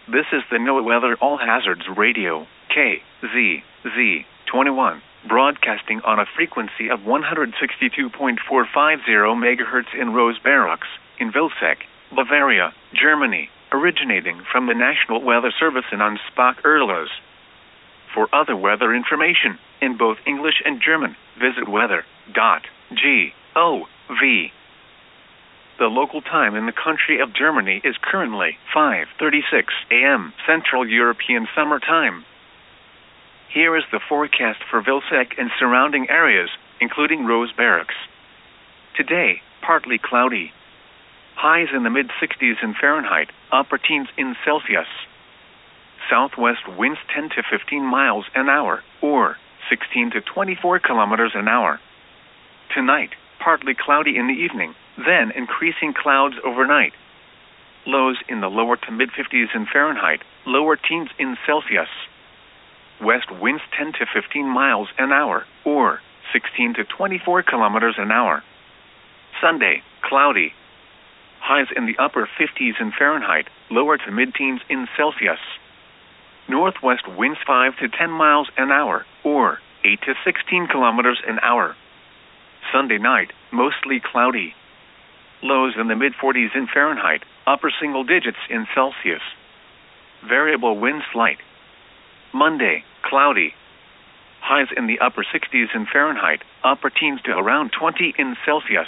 This is the NOAA Weather All Hazards Radio, KZZ21, broadcasting on a frequency of 162.450 MHz in Rosebarocks, in Vilseck, Bavaria, Germany, originating from the National Weather Service in Ansbach, Erlos. For other weather information, in both English and German, visit weather.gov. The local time in the country of Germany is currently 5:36 a.m. Central European Summer Time. Here is the forecast for Vilseck and surrounding areas, including Rosebarocks. Today, partly cloudy. Highs in the mid-60s in Fahrenheit, upper teens in Celsius. Southwest winds 10 to 15 miles an hour, or 16 to 24 kilometers an hour. Tonight, partly cloudy in the evening, then increasing clouds overnight. Lows in the lower to mid-50s in Fahrenheit, lower teens in Celsius. West winds 10 to 15 miles an hour, or 16 to 24 kilometers an hour. Sunday, cloudy. Highs in the upper 50s in Fahrenheit, lower to mid-teens in Celsius. Northwest winds 5 to 10 miles an hour, or 8 to 16 kilometers an hour. Sunday night, mostly cloudy. Lows in the mid-40s in Fahrenheit, upper single digits in Celsius. Variable winds light. Monday, cloudy. Highs in the upper 60s in Fahrenheit, upper teens to around 20 in Celsius.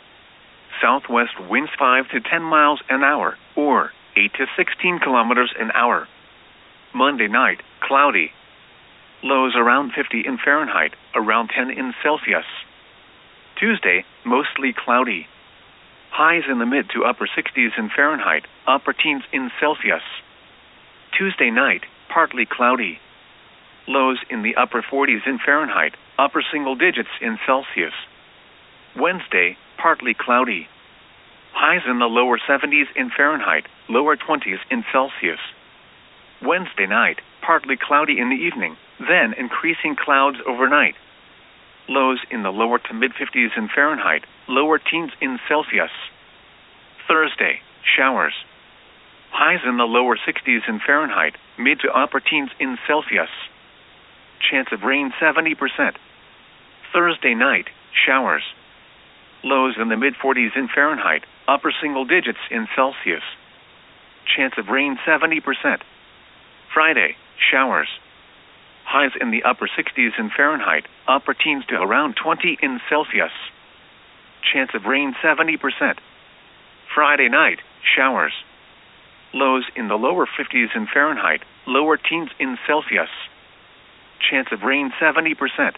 Southwest winds 5 to 10 miles an hour, or 8 to 16 kilometers an hour. Monday night, cloudy. Lows around 50 in Fahrenheit, around 10 in Celsius. Tuesday, mostly cloudy. Highs in the mid to upper 60s in Fahrenheit, upper teens in Celsius. Tuesday night, partly cloudy. Lows in the upper 40s in Fahrenheit, upper single digits in Celsius. Wednesday, partly cloudy. Highs in the lower 70s in Fahrenheit, lower 20s in Celsius. Wednesday night, partly cloudy in the evening, then increasing clouds overnight. Lows in the lower to mid-50s in Fahrenheit, lower teens in Celsius. Thursday, showers. Highs in the lower 60s in Fahrenheit, mid to upper teens in Celsius. Chance of rain 70%. Thursday night, showers. Lows in the mid-40s in Fahrenheit, upper single digits in Celsius. Chance of rain 70%. Friday, showers. Highs in the upper 60s in Fahrenheit, upper teens to around 20 in Celsius. Chance of rain 70%. Friday night, showers. Lows in the lower 50s in Fahrenheit, lower teens in Celsius. Chance of rain 70%.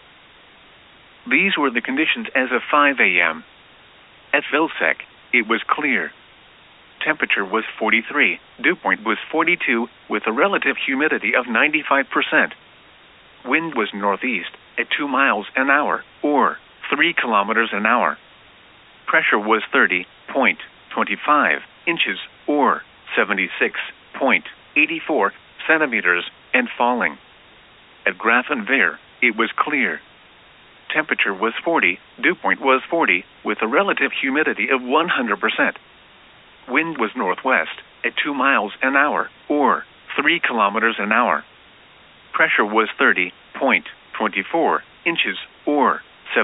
These were the conditions as of 5 a.m. At Vilseck, it was clear. Temperature was 43, dew point was 42, with a relative humidity of 95%. Wind was northeast at 2 miles an hour, or 3 kilometers an hour. Pressure was 30.25 inches, or 76.84 centimeters, and falling. At Grafenwehr, it was clear. Temperature was 40, dew point was 40, with a relative humidity of 100%. Wind was northwest at 2 miles an hour, or 3 kilometers an hour. Pressure was 30.24 inches, or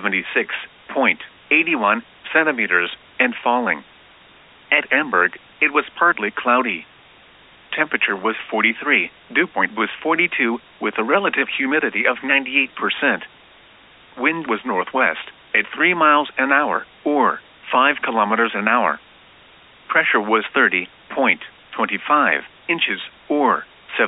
76.81 centimeters, and falling. At Emburg, it was partly cloudy. Temperature was 43, dew point was 42, with a relative humidity of 98%. Wind was northwest at 3 miles an hour, or 5 kilometers an hour. Pressure was 30.25 inches, or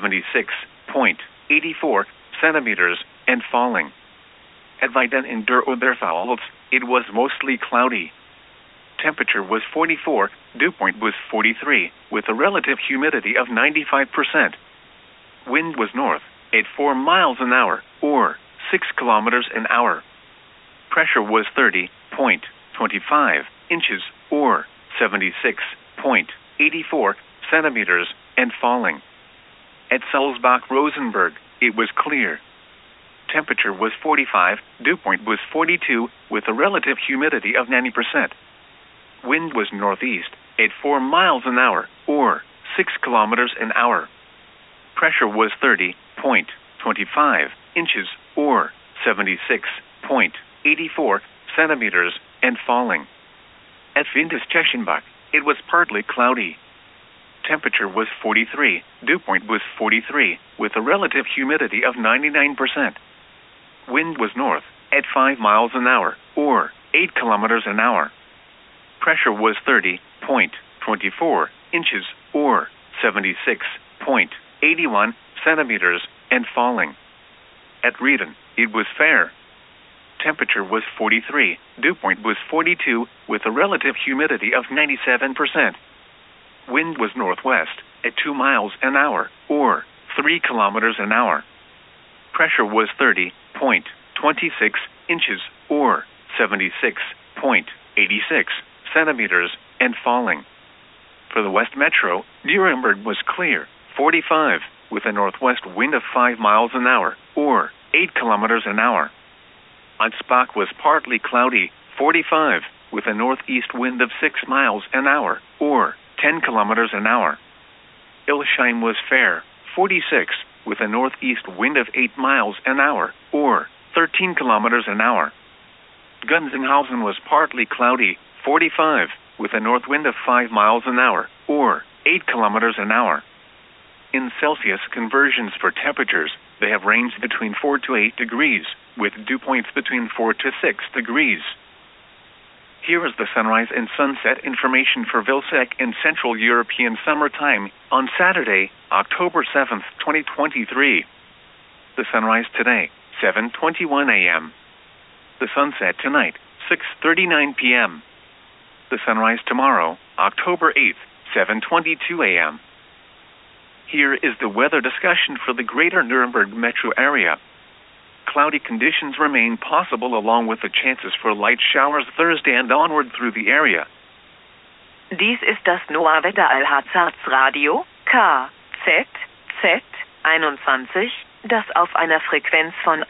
76.84 centimeters, and falling. At Weiden in der Oberpfalz, it was mostly cloudy. Temperature was 44, dew point was 43, with a relative humidity of 95%. Wind was north at 4 miles an hour, or 6 kilometers an hour. Pressure was 30.25 inches, or 76.84 centimeters, and falling. At Sulzbach-Rosenberg, it was clear. Temperature was 45, dew point was 42, with a relative humidity of 90%. Wind was northeast at 4 miles an hour, or 6 kilometers an hour. Pressure was 30.25 inches or 76.84 centimeters and falling. At Windischechenbach, it was partly cloudy. Temperature was 43, dew point was 43, with a relative humidity of 99%. Wind was north at 5 miles an hour, or 8 kilometers an hour. Pressure was 30.24 inches, or 76.81 centimeters, and falling. At Rieden, it was fair. Temperature was 43, dew point was 42, with a relative humidity of 97%. Wind was northwest at 2 miles an hour, or 3 kilometers an hour. Pressure was 30.26 inches, or 76.86 centimeters, and falling. For the West Metro, Nuremberg was clear, 45, with a northwest wind of 5 miles an hour, or 8 kilometers an hour. Ansbach was partly cloudy, 45, with a northeast wind of 6 miles an hour, or 10 kilometers an hour. Ilsheim was fair, 46, with a northeast wind of 8 miles an hour, or 13 kilometers an hour. Gunzenhausen was partly cloudy, 45, with a north wind of 5 miles an hour, or 8 kilometers an hour. In Celsius conversions for temperatures, they have ranged between 4 to 8 degrees, with dew points between 4 to 6 degrees. Here is the sunrise and sunset information for Vilseck in Central European Summertime on Saturday, October 7th, 2023. The sunrise today, 7:21 a.m. The sunset tonight, 6:39 p.m. The sunrise tomorrow, October 8th, 7:22 a.m. Here is the weather discussion for the greater Nuremberg metro area. Cloudy conditions remain possible along with the chances for light showers Thursday and onward through the area. Dies ist das NOAA-Wetter Allharz-Radio, KZZ 21, das auf einer Frequenz von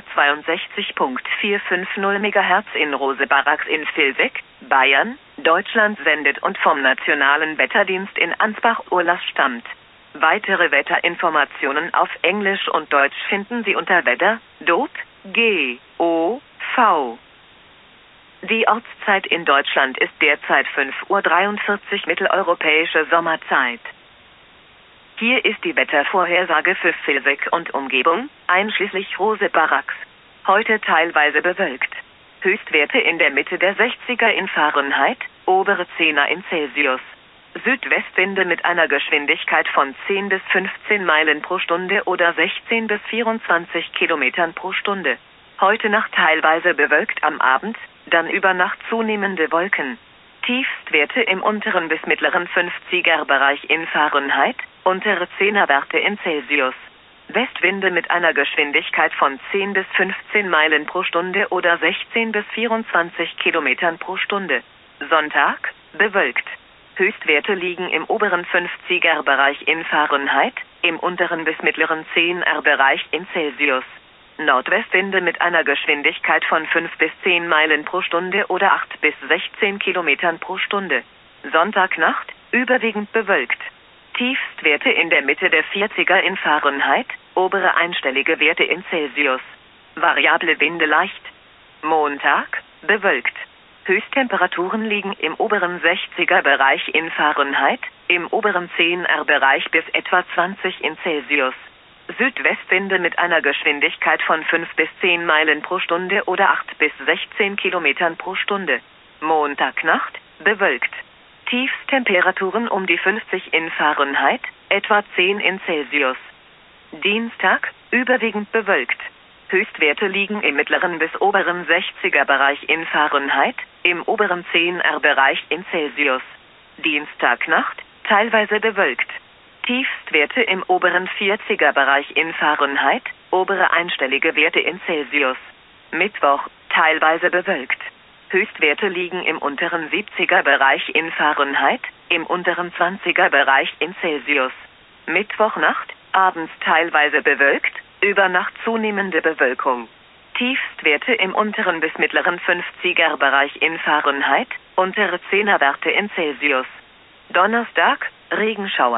162.450 MHz in Rosebarachs in Vilseck, Bayern, Deutschland sendet und vom Nationalen Wetterdienst in Ansbach-Urlas stammt. Weitere Wetterinformationen auf Englisch und Deutsch finden Sie unter wetter.gov. Die Ortszeit in Deutschland ist derzeit 5:43 Uhr mitteleuropäische Sommerzeit. Hier ist die Wettervorhersage für Vilseck und Umgebung, einschließlich Rosebarachs. Heute teilweise bewölkt. Höchstwerte in der Mitte der 60er in Fahrenheit, obere 10er in Celsius. Südwestwinde mit einer Geschwindigkeit von 10 bis 15 Meilen pro Stunde oder 16 bis 24 Kilometern pro Stunde. Heute Nacht teilweise bewölkt am Abend, dann über Nacht zunehmende Wolken. Tiefstwerte im unteren bis mittleren 50er-Bereich in Fahrenheit, untere 10er-Werte in Celsius. Westwinde mit einer Geschwindigkeit von 10 bis 15 Meilen pro Stunde oder 16 bis 24 Kilometern pro Stunde. Sonntag, bewölkt. Höchstwerte liegen im oberen 50er-Bereich in Fahrenheit, im unteren bis mittleren 10er-Bereich in Celsius. Nordwestwinde mit einer Geschwindigkeit von 5 bis 10 Meilen pro Stunde oder 8 bis 16 Kilometern pro Stunde. Sonntagnacht, überwiegend bewölkt. Tiefstwerte in der Mitte der 40er in Fahrenheit, obere einstellige Werte in Celsius. Variable Winde leicht. Montag, bewölkt. Höchsttemperaturen liegen im oberen 60er-Bereich in Fahrenheit, im oberen 10er-Bereich bis etwa 20 in Celsius. Südwestwinde mit einer Geschwindigkeit von 5 bis 10 Meilen pro Stunde oder 8 bis 16 Kilometern pro Stunde. Montagnacht, bewölkt. Tiefsttemperaturen um die 50 in Fahrenheit, etwa 10 in Celsius. Dienstag, überwiegend bewölkt. Höchstwerte liegen im mittleren bis oberen 60er-Bereich in Fahrenheit, im oberen 10er-Bereich in Celsius. Dienstagnacht, teilweise bewölkt. Tiefstwerte im oberen 40er-Bereich in Fahrenheit, obere einstellige Werte in Celsius. Mittwoch, teilweise bewölkt. Höchstwerte liegen im unteren 70er-Bereich in Fahrenheit, im unteren 20er-Bereich in Celsius. Mittwochnacht, abends teilweise bewölkt, über Nacht zunehmende Bewölkung. Tiefstwerte im unteren bis mittleren 50er-Bereich in Fahrenheit, untere 10er-Werte in Celsius. Donnerstag, Regenschauer.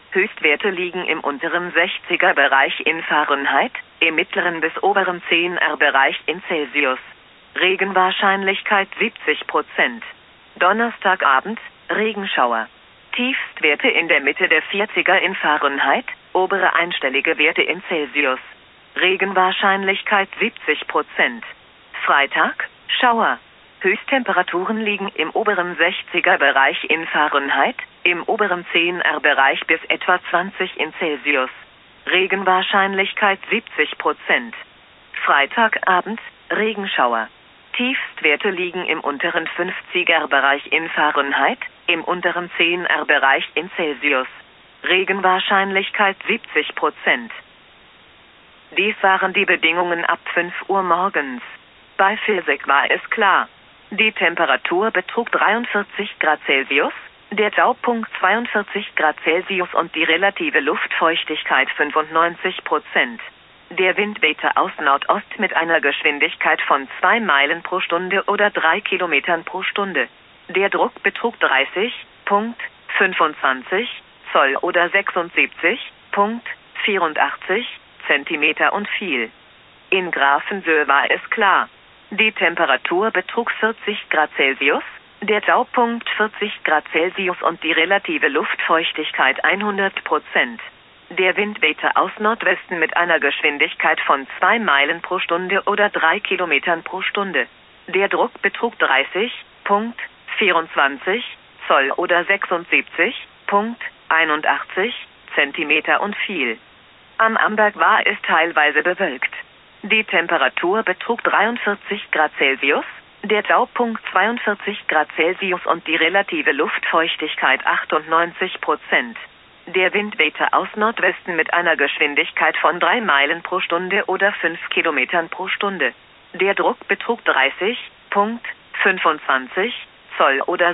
Höchstwerte liegen im unteren 60er Bereich in Fahrenheit, im mittleren bis oberen 10er Bereich in Celsius. Regenwahrscheinlichkeit 70%. Donnerstagabend, Regenschauer. Tiefstwerte in der Mitte der 40er in Fahrenheit, obere einstellige Werte in Celsius. Regenwahrscheinlichkeit 70%. Freitag, Schauer. Höchsttemperaturen liegen im oberen 60er Bereich in Fahrenheit, im oberen 10er Bereich bis etwa 20 in Celsius. Regenwahrscheinlichkeit 70%. Freitagabend, Regenschauer. Tiefstwerte liegen im unteren 50er Bereich in Fahrenheit, im unteren 10er Bereich in Celsius. Regenwahrscheinlichkeit 70%. Dies waren die Bedingungen ab 5 Uhr morgens. Bei Vilseck war es klar. Die Temperatur betrug 43 Grad Celsius, der Taupunkt 42 Grad Celsius und die relative Luftfeuchtigkeit 95%. Der Wind wehte aus Nordost mit einer Geschwindigkeit von 2 Meilen pro Stunde oder 3 Kilometern pro Stunde. Der Druck betrug 30,25 Zoll oder 76,84 Zentimeter und fiel. In Grafenwöhr war es klar. Die Temperatur betrug 40 Grad Celsius, der Taupunkt 40 Grad Celsius und die relative Luftfeuchtigkeit 100%. Der Wind wehte aus Nordwesten mit einer Geschwindigkeit von 2 Meilen pro Stunde oder 3 Kilometern pro Stunde. Der Druck betrug 30,24 Zoll oder 76,81 Zentimeter und fiel. Am Amberg war es teilweise bewölkt. Die Temperatur betrug 43 Grad Celsius, der Taupunkt 42 Grad Celsius und die relative Luftfeuchtigkeit 98%. Der Wind wehte aus Nordwesten mit einer Geschwindigkeit von 3 Meilen pro Stunde oder 5 Kilometern pro Stunde. Der Druck betrug 30,25 Zoll oder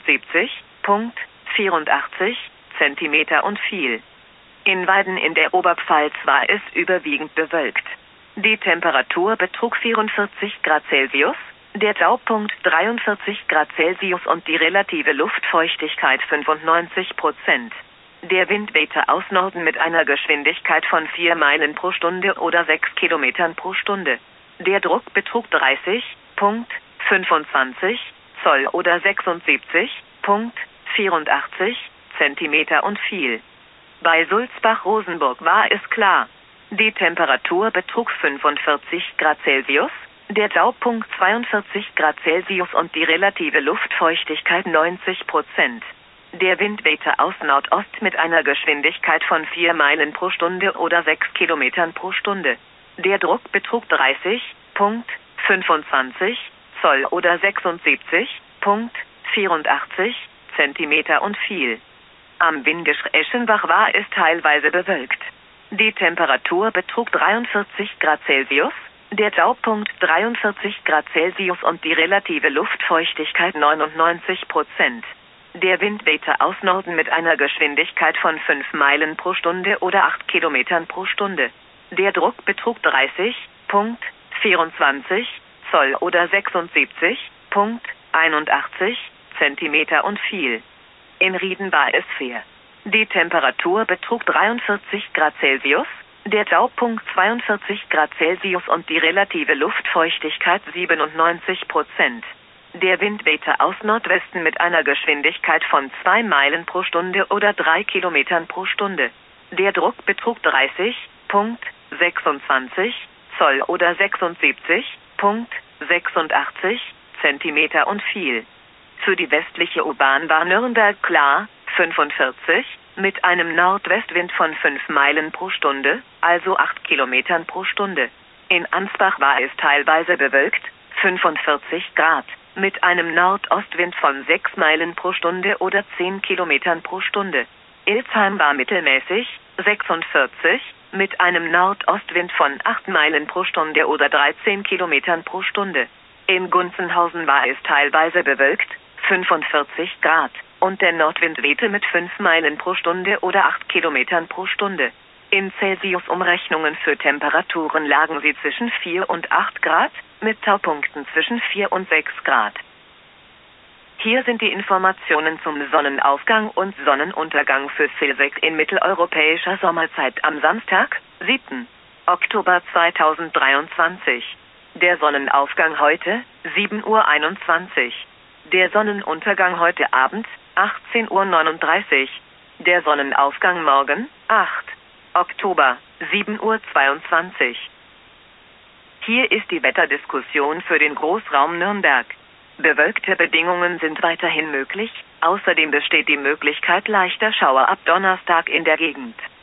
76,84 Zentimeter und fiel. In Weiden in der Oberpfalz war es überwiegend bewölkt. Die Temperatur betrug 44 Grad Celsius, der Taupunkt 43 Grad Celsius und die relative Luftfeuchtigkeit 95%. Der Wind wehte aus Norden mit einer Geschwindigkeit von 4 Meilen pro Stunde oder 6 Kilometern pro Stunde. Der Druck betrug 30,25 Zoll oder 76,84 Zentimeter und fiel. Bei Sulzbach-Rosenburg war es klar. Die Temperatur betrug 45 Grad Celsius, der Taupunkt 42 Grad Celsius und die relative Luftfeuchtigkeit 90%. Der Wind wehte aus Nordost mit einer Geschwindigkeit von 4 Meilen pro Stunde oder 6 Kilometern pro Stunde. Der Druck betrug 30,25 Zoll oder 76,84 Zentimeter und fiel. Am Windisch-Eschenbach war es teilweise bewölkt. Die Temperatur betrug 43 Grad Celsius, der Taupunkt 43 Grad Celsius und die relative Luftfeuchtigkeit 99%. Der Wind wehte aus Norden mit einer Geschwindigkeit von 5 Meilen pro Stunde oder 8 Kilometern pro Stunde. Der Druck betrug 30,24 Zoll oder 76,81 Zentimeter und fiel. In Rieden war es fair. Die Temperatur betrug 43 Grad Celsius, der Taupunkt 42 Grad Celsius und die relative Luftfeuchtigkeit 97%. Der Wind wehte aus Nordwesten mit einer Geschwindigkeit von 2 Meilen pro Stunde oder 3 Kilometern pro Stunde. Der Druck betrug 30,26 Zoll oder 76,86 Zentimeter und fiel. Für die westliche U-Bahn war Nürnberg klar, 45, mit einem Nordwestwind von 5 Meilen pro Stunde, also 8 Kilometern pro Stunde. In Ansbach war es teilweise bewölkt, 45 Grad, mit einem Nordostwind von 6 Meilen pro Stunde oder 10 Kilometern pro Stunde. Ilsheim war mittelmäßig, 46, mit einem Nordostwind von 8 Meilen pro Stunde oder 13 Kilometern pro Stunde. In Gunzenhausen war es teilweise bewölkt, 45 Grad, und der Nordwind wehte mit 5 Meilen pro Stunde oder 8 Kilometern pro Stunde. In Celsius-Umrechnungen für Temperaturen lagen sie zwischen 4 und 8 Grad, mit Taupunkten zwischen 4 und 6 Grad. Hier sind die Informationen zum Sonnenaufgang und Sonnenuntergang für Vilseck in mitteleuropäischer Sommerzeit am Samstag, 7. Oktober 2023. Der Sonnenaufgang heute, 7:21 Uhr. Der Sonnenuntergang heute Abend, 18:39 Uhr. Der Sonnenaufgang morgen, 8. Oktober, 7:22 Uhr. Hier ist die Wetterdiskussion für den Großraum Nürnberg. Bewölkte Bedingungen sind weiterhin möglich, außerdem besteht die Möglichkeit leichter Schauer ab Donnerstag in der Gegend.